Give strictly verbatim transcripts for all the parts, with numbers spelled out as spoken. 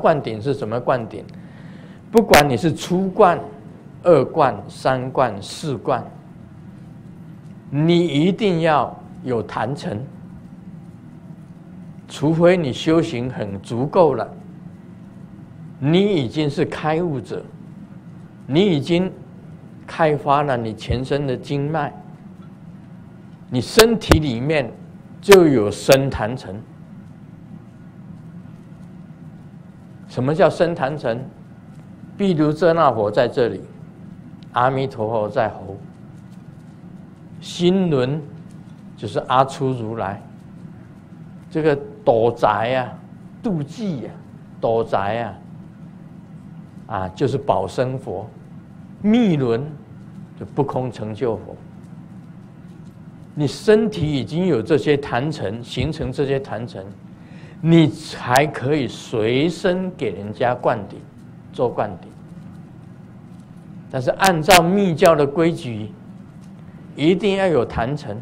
灌顶是什么灌顶？不管你是初灌、二灌、三灌、四灌，你一定要有坛城，除非你修行很足够了，你已经是开悟者，你已经开发了你全身的经脉，你身体里面就有生坛城。什么叫生坛城？譬如遮那佛在这里，阿弥陀佛在喉，心轮就是阿初如来，这个斗宅啊、妒忌啊、斗宅啊，啊就是宝生佛，密轮就不空成就佛。你身体已经有这些坛城，形成这些坛城，你才可以随身给人家灌顶，做灌顶。但是按照密教的规矩，一定要有坛城，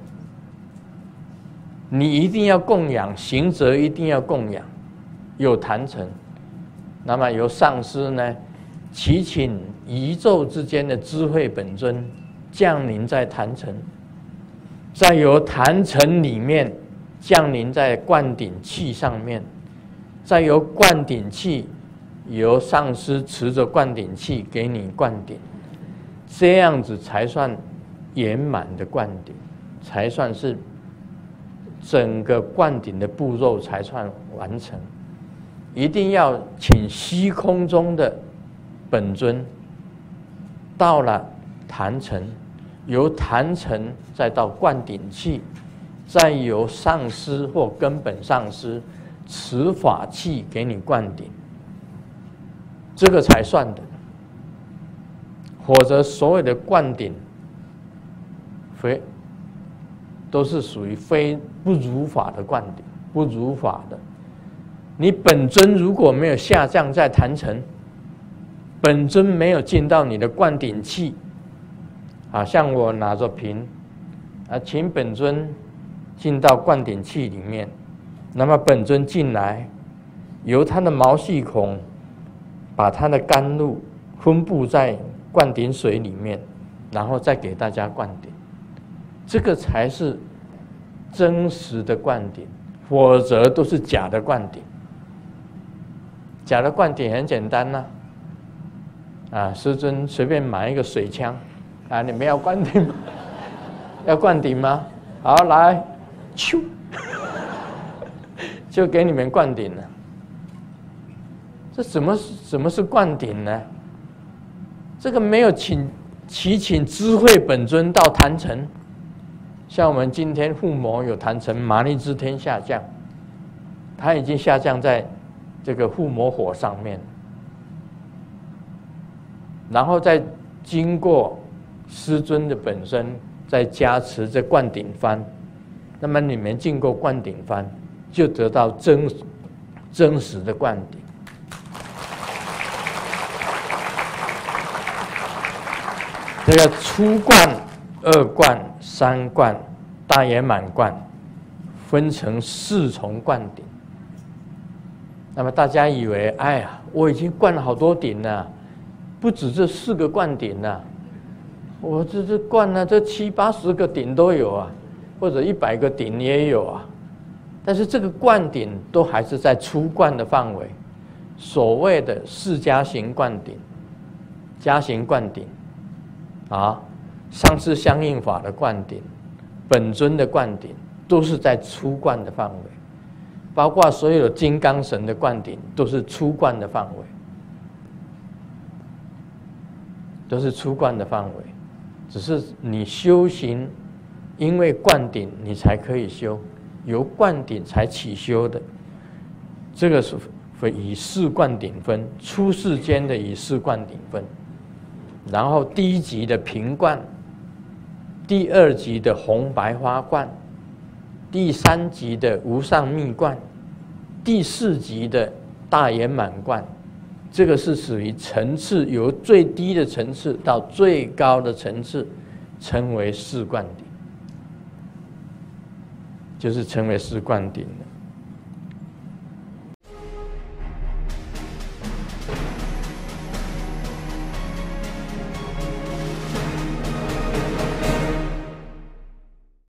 你一定要供养，行者一定要供养，有坛城。那么由上师呢，祈请宇宙之间的智慧本尊降临在坛城，再由坛城里面降临在灌顶器上面，再由灌顶器由上师持着灌顶器给你灌顶，这样子才算圆满的灌顶，才算是整个灌顶的步骤才算完成。一定要请虚空中的本尊到了坛城，由坛城再到灌顶器，再由上师或根本上师持法器给你灌顶，这个才算的。否则所有的灌顶非都是属于非不如法的灌顶，不如法的。你本尊如果没有下降在坛城，本尊没有进到你的灌顶器，啊，像我拿着瓶，啊，请本尊进到灌顶器里面，那么本尊进来，由他的毛细孔把他的甘露分布在灌顶水里面，然后再给大家灌顶，这个才是真实的灌顶，否则都是假的灌顶。假的灌顶很简单呐、啊，啊，师尊随便买一个水枪，啊，你们要灌顶吗？要灌顶吗？好，来，咻，就给你们灌顶了。这什么什么是灌顶呢？这个没有请祈请智慧本尊到坛城，像我们今天护摩有坛城麻利支天下降，他已经下降在这个护摩火上面，然后再经过师尊的本身再加持这灌顶幡，那么你们经过灌顶幡，就得到真真实的灌顶。这个初灌、二灌、三灌、大圆满灌，分成四重灌顶。那么大家以为，哎呀，我已经灌了好多顶了，不止这四个灌顶了，我这这灌了这七八十个顶都有啊，或者一百个顶也有啊。但是这个灌顶都还是在初灌的范围，所谓的四加行灌顶、加行灌顶。啊，上师相应法的灌顶，本尊的灌顶，都是在初灌的范围，包括所有的金刚神的灌顶，都是初灌的范围，都是初灌的范围。只是你修行，因为灌顶你才可以修，由灌顶才起修的。这个是以四灌顶分，出世间的以四灌顶分。然后第一级的平灌，第二级的红白花灌，第三级的无上密灌，第四级的大圆满灌，这个是属于层次，由最低的层次到最高的层次，称为四灌顶，就是称为四灌顶了。